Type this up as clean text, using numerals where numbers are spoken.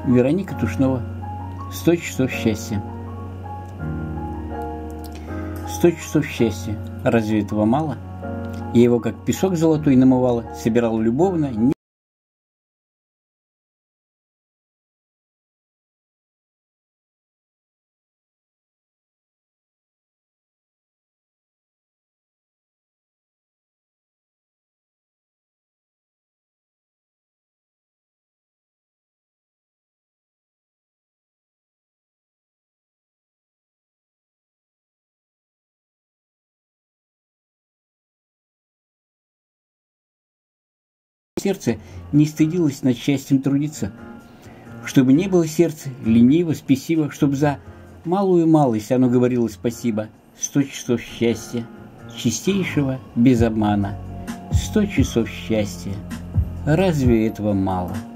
Вероника Тушнова. 100 часов счастья. 100 часов счастья. Разве этого мало? Я его как песок золотой намывала, собирала любовно. Сердце не стыдилось над счастьем трудиться, чтобы не было сердца лениво, спесиво, чтобы за малую малость оно говорило спасибо. 100 часов счастья, чистейшего без обмана. 100 часов счастья. Разве этого мало?